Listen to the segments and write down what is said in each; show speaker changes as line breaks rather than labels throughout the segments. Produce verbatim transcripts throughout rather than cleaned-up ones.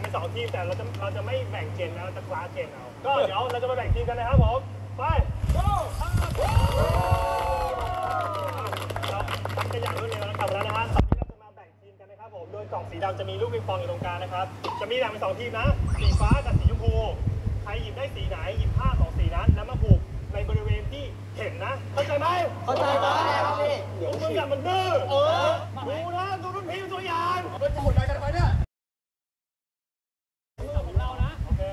สองทีมแต่เราจะเราจะไม่แบ่งเจนนะเราจะคลาสเจนเอาก็เดี๋ยวเราจะมาแบ่งทีมกันนะครับผมไปเราทำกันอย่างรวดเร็วแล้วกลับแล้วนะฮะตอนนี้เราจะมาแบ่งทีมกันนะครับผมโดยกล่องสีดำจะมีลูกปิงปองอยู่ตรงกลางนะครับจะมีแบ่งเป็นสองทีมนะสีฟ้ากับสีชมพูใครหยิบได้สีไหนหยิบผ้าของสีนั้นแล้วมาผูกในบริเวณที่เห็นนะเข้าใจไหมเข้าใจครับพี่เดี๋ยวมึงอย่ามันดื้อเออดูนะดูรุ่นพี่ตัวอย่างมันจะหมดใจกันไปเนี่ยของเรานะโอเค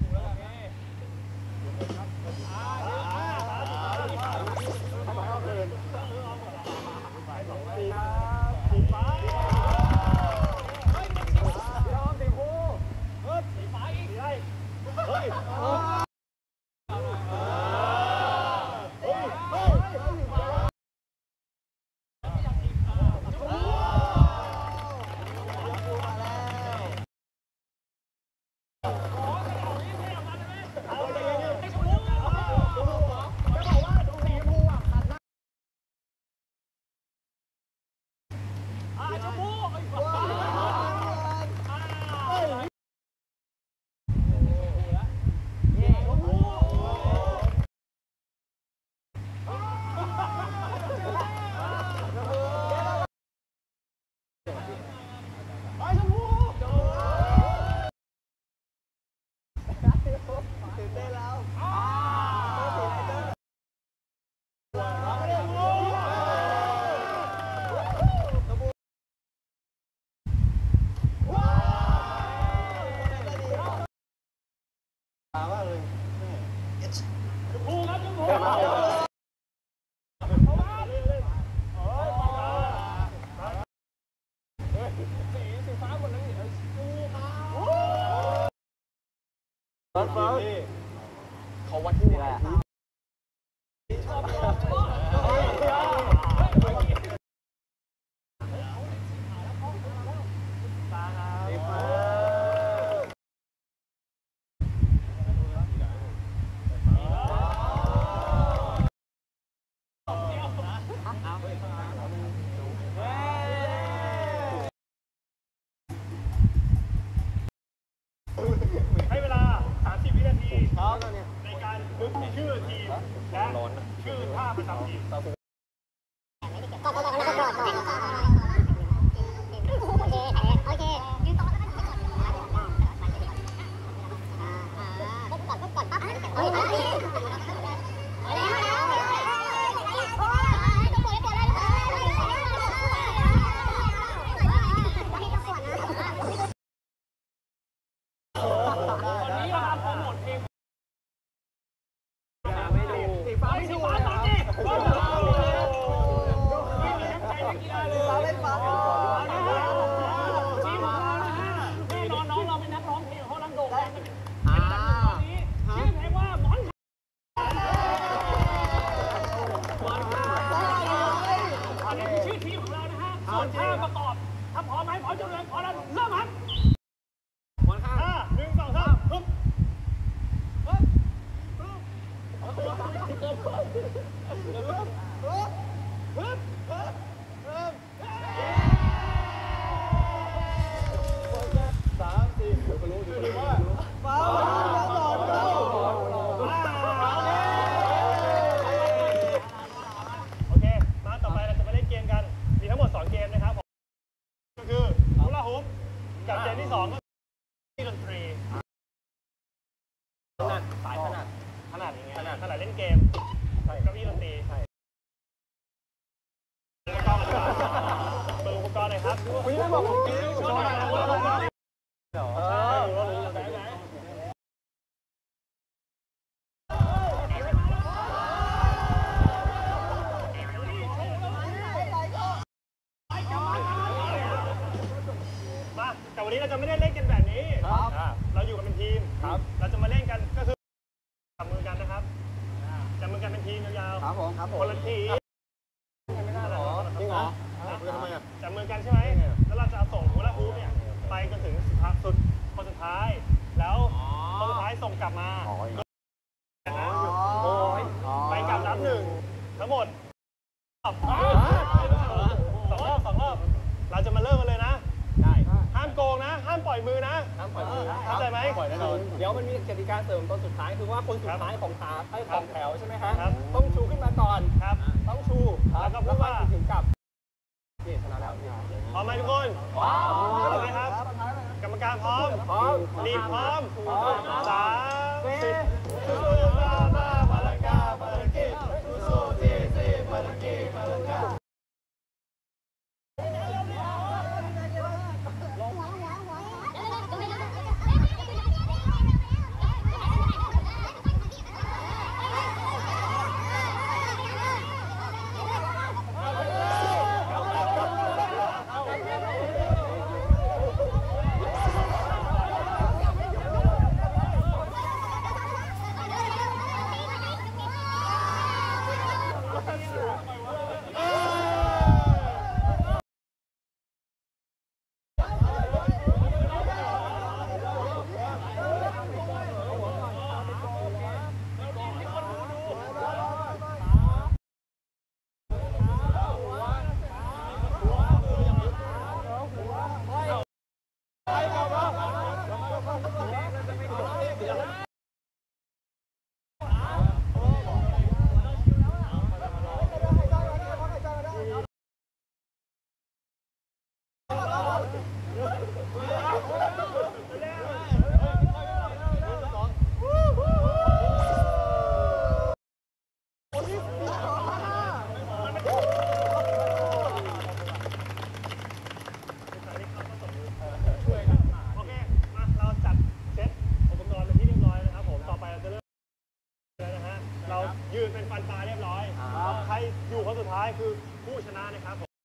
สีฟ้าสีฟูเฮ้ยสีฟ้าอีกเฮ้ยเฮ้ยเขาวัดที่ไหนให้เวลาสามสิบวินาทีในการนึกชื่อทีมและชื่อท่าประจำทีมท่าประกอบถ้าพร้อมไหมพร้อมจะเริ่มพร้อมแล้วเริ่มครับวันห้าหนึ่งสองสามฮึบฮึบฮึบฮึบฮึบฮึบสามสี่ก็รู้อยู่ว่าเป้าโอเคมาต่อไปเราจะมาเล่นเกมกันมีทั้งหมดสองเกมนะครับก็คือฮูลาฮูปกับเกมที่สองก็คือดนตรีถนัดสายถนัดถนัดอย่างเงี้ยถนัดถนัดเล่นเกมใช่ก็พี่ดนตรีใช่เปิดอุปกรณ์เลยครับคุยไม่บอกผมกินช่วยหน่อยเออแต่วันนี้เราจะไม่ได้เล่นกันแบบนี้เราอยู่กันเป็นทีมเราจะมาเล่นกันก็คือจับมือกันนะครับจับมือกันเป็นทีมยาวๆครับผมครับผมคนละทีไม่ได้หรอจริงเหรอทำไมอ่ะจับมือกันใช่ไหมแล้วเราจะส่งฮูลาฮูปเนี่ยไปจนถึงสุดคนสุดท้ายแล้วคนสุดท้ายส่งกลับมาไปกลับนับหนึ่งทั้งหมดสองรอบสองรอบเราจะมาเริ่มกันเลยนะได้ห้ามโกงนะห้ามปล่อยล่อยมือนะ
ห้ามปล่อยมือ
เข้าใจไหม
ปล่อยแน่นอนเดี๋ยวมันมีกติกาเสริมตอนสุดท้ายคือว่าคนสุดท้ายของขาไอ้ของแถวใช่ไหมฮะต้องชูขึ้นมาก่อน
ครับ
ต้องชู
แล้วก็พูดว่า
ถึงกับนี่ชนะแล้ว
พร้อมไหมทุกคนพร้อมโอเคครับกรรมการพร้อมพร้อมลีดพร้อมสามสิบสู้ๆบ้าบ้าบาลากาบาลาเกตสู้ๆที่ที่บาลาเกตบาลากายืนเป็นฟันปลาเรียบร้อยใครอยู่คนสุดท้ายคือผู้ชนะนะครับผม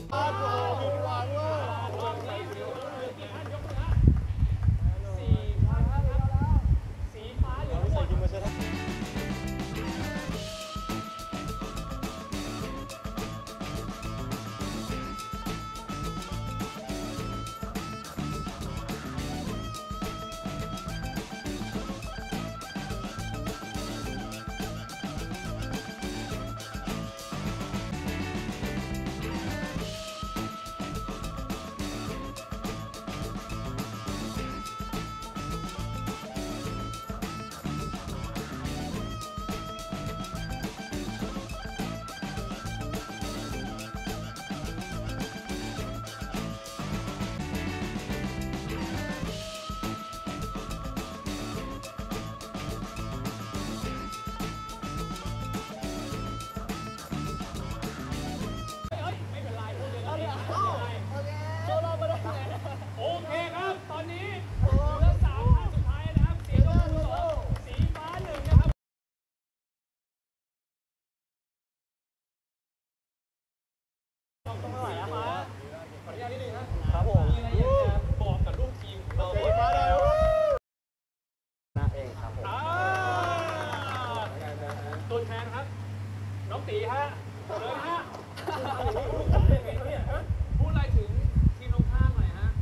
อ้าวผิดหวังว่ะ
สีฟ้าครับสีฟ้าเหลืองหมด โอเคครับ ตอนนี้เหลือสามท่านสุดท้ายนะครับ สีชมพูสองสีฟ้าหนึ่งนะครับต้องเท่าไหร่นะคะขออนุญาตนิดนึงนะครับผมมีอะไรอยากจะบอกกับลูกทีมของเราสีฟ้าเลยนะเองครับผมตัวแทนครับ น้องตีฮะเลยฮะพูดอะไรถึงทีมตรงข้ามหน่อยฮะ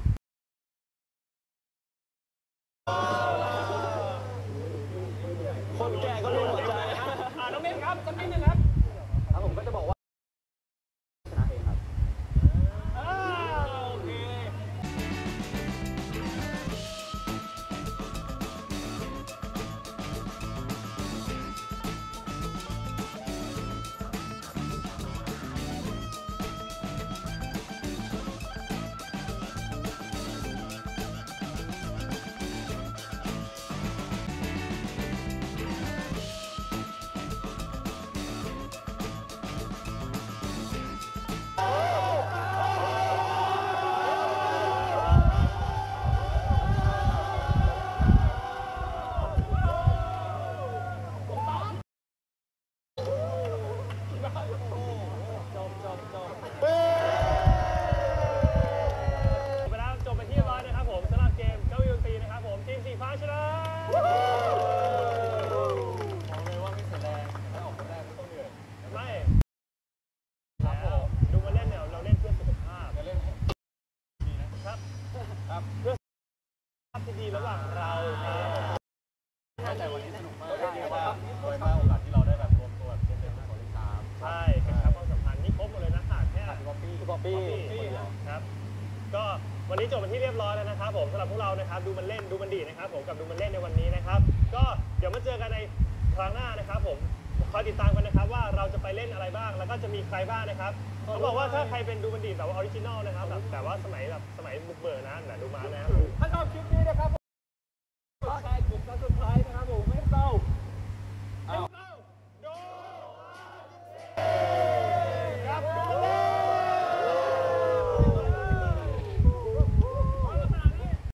คนแก่ก็รู้หัวใจอ่าน้องเน้นครับสักนิดนึงครับครับผมก็จะบอกว่าชนะเองครับอ่าโอเคที่ดีระหว่างเราแต่วันนี้สนุกมากเพราะว่าโดยมากโอกาสที่เราได้แบบรวมตัวเป็นเป็นของที่สามใช่กระชับความสัมพันธ์นี่ครบหมดเลยนะขาดแค่ป๊อปปี้ป๊อปปี้ครับก็วันนี้จบเป็นที่เรียบร้อยแล้วนะครับผมสำหรับพวกเรานะครับดูมันเล่นดูมันดีนะครับผมกับดูมันเล่นในวันนี้นะครับก็เดี๋ยวมาเจอกันในครั้งหน้านะครับผมคอยติดตามกันนะครับว่าเราจะไปเล่นอะไรบ้างแล้วก็จะมีใครบ้างนะครับเขาบอกว่าถ้าใครเป็นดูมันดีแบบว่าออริจินอลนะครับแบบแต่ว่าสมัยแบบสมัยบุกเบิกนะดูมา